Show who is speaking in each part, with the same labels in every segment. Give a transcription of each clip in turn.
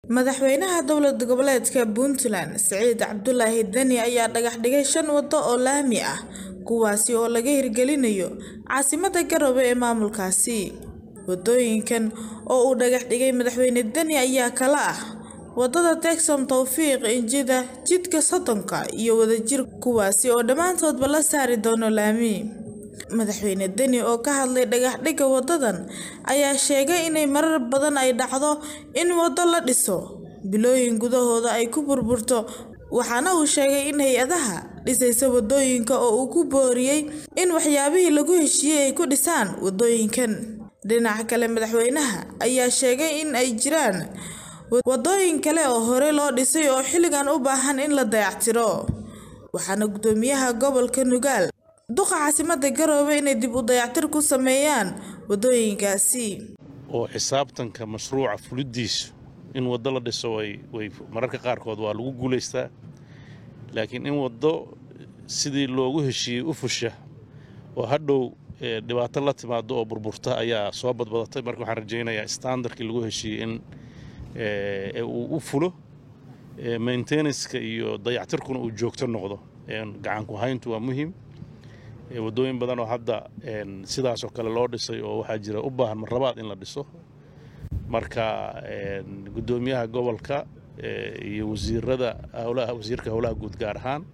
Speaker 1: madaxweynaha dowladda goboleedka Puntland Saciid Cabdullaahi Dani ayaa dhagax dhigay 5 wado oo laami ah kuwaasi oo laga hirgelinayo caasimadda Garowe ee maamulkaasi. Wadooyinkan oo uu dhagax dhigay madaxweyne Dani ayaa kala ah wadada Texom Tawfiiq Injida jidka Sodonka iyo wadajir kuwaasi oo dhamaantoodba la saari doono laami. madaxweyne Dani oo ka hadlay dhagax dhigga wadadan ayaa sheegay inay marar badan ay dhacdo in wado la dhiso bilooyin gudahooda ay ku burburto waxaana uu sheegay in hay'adaha dhisaysa wadooyinka oo uu ku booriyay in waxyaabihii lagu heshiiyay ay ku dhisaan wadooyinkan. dhinaca kale madaxweynaha ayaa sheegay in ay jiraan wadooyin kale oo hore loo dhisay oo xilligan u baahan in la dayactiro waxaana gudoomiyaha gobolka Nugaal duqa caasimadda Garowe inay dib u dayactir ku sameeyaan wadooyinkaasi
Speaker 2: oo xisaabtanka mashruuca fulidiisa in wado la dhiso way mararka qaarkood waa lagu guuleystaa laakiin in wado sidii loogu heshiiyay u fusha oo hadhow dhibaato la timaado oo burburta ayaa soo badbadatay. marka waxaan rajaynayaa standardkii lagu heshiiyay in uu u fulo maintenance-ka iyo dayactirkuna uu joogto noqdo. gacan ku hayntu waa muhiim. wadooyin badan oo hadda sidaas oo kale loo dhisay oo waxaa jira u baahan marlabaad in la dhiso. marka gudoomiyaha gobolka iyo wasiirka howlaha guud gaar ahaan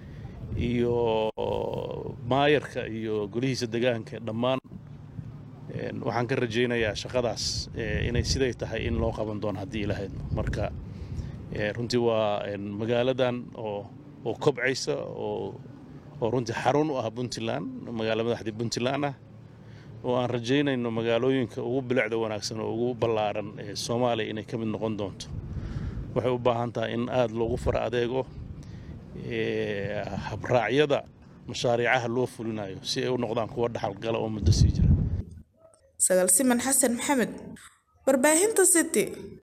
Speaker 2: iyo maayarka iyo golihiisa deegaanka dhammaan waxaan ka rajaynayaa shaqadaas inay siday tahay in loo qaban doono haddii Ilaahay. marka runtii waa magaaladan oo kobcaysa oo runtii xarun u ah Puntland magaalo madaxda Puntland ah oo aan rajaynayno magaalooyinka ugu bilicda wanaagsan oo ugu ballaaran ee Soomaaliya inay ka mid noqon doonto. waxay u baahan tahay in aad loogu fara adeego habraacyada mashaariicaha loo fulinayo si ay u noqdaan kuwa dhaxal gala oo muddo sii jira.
Speaker 1: Sagal Siman Xasan Maxamed, warbaahinta City.